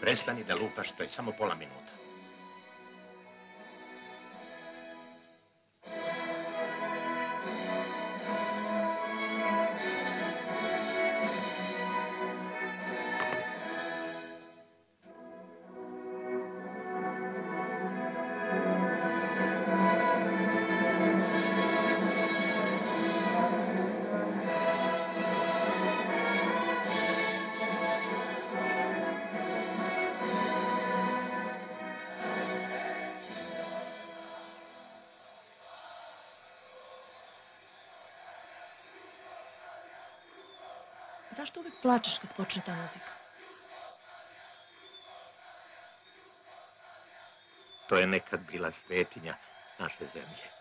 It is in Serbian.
Prestani da lupaš, to je samo pola minuta. Zašto uvek plačeš kad počne ta muzika? To je nekad bila svetinja naše zemlje.